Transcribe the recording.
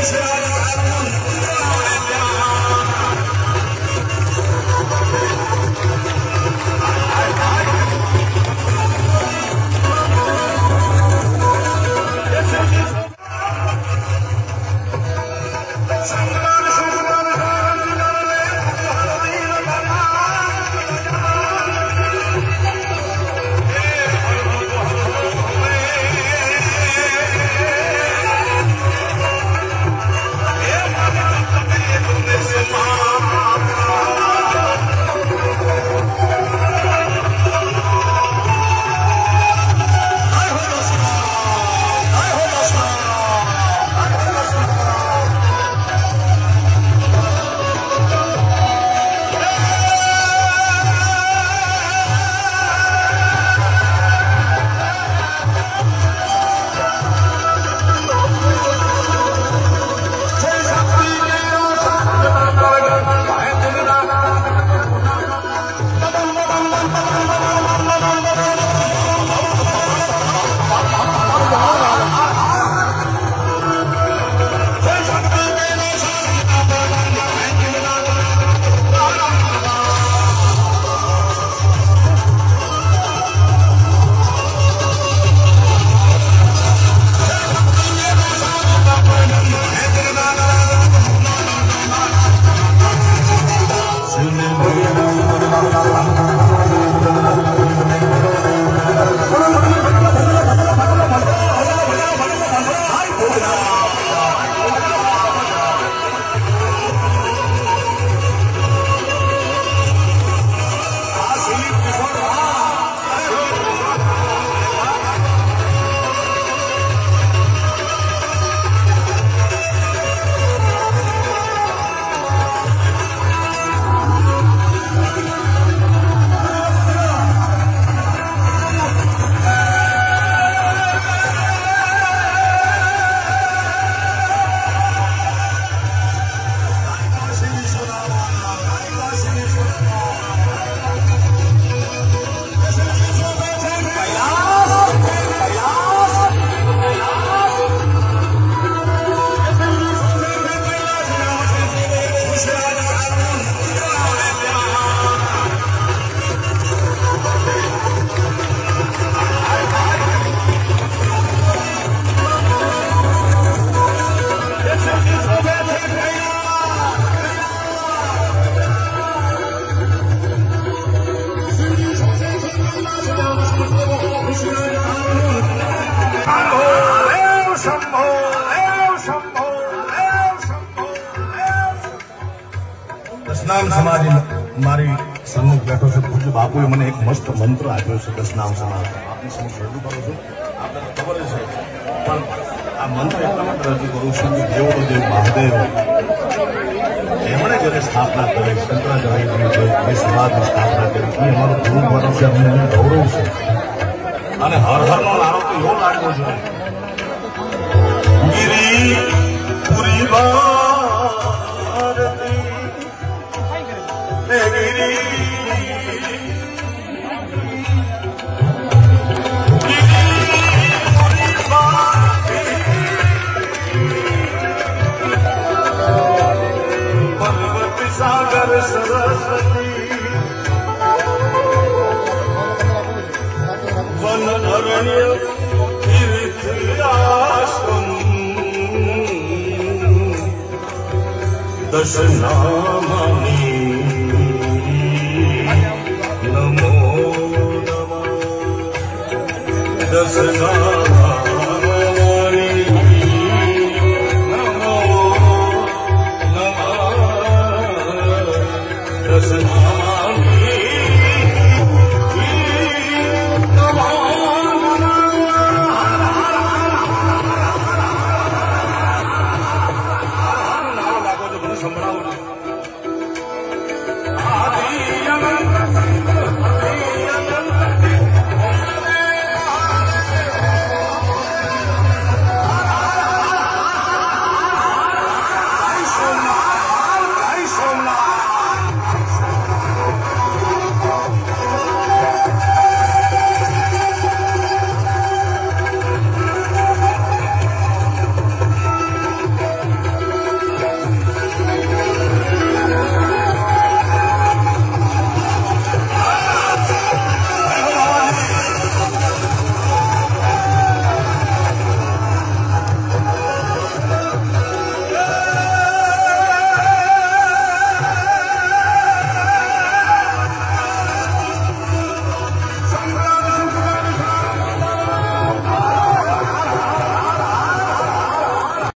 દશનામ સમાધિ મારી સન્મુખ બેઠો છે. પૂજ્ય બાપુએ મને એક મસ્ત મંત્ર આપ્યો છે દશનામ સમાધિ. આપની સમક્ષ રજૂ કરું છું. આપણે ખબર છે પણ આ મંત્ર એટલા માટે રજૂ કરું છું કે દેવોદેવ મહાદેવ એમણે જ્યારે સ્થાપના કરી શંકરાચાર્યની જે સમાજની સ્થાપના કરી એ અમારું ગુરુ માનો છે, અમને એનું ગૌરવ છે. અને હર હરનો નારો તો એવો લાગ્યો છે ગિરી પૂરી ભારતી सागर सरस्वती वन अरण्य तीर्थ आश्रम दशनामनि नमो नमः दशनाम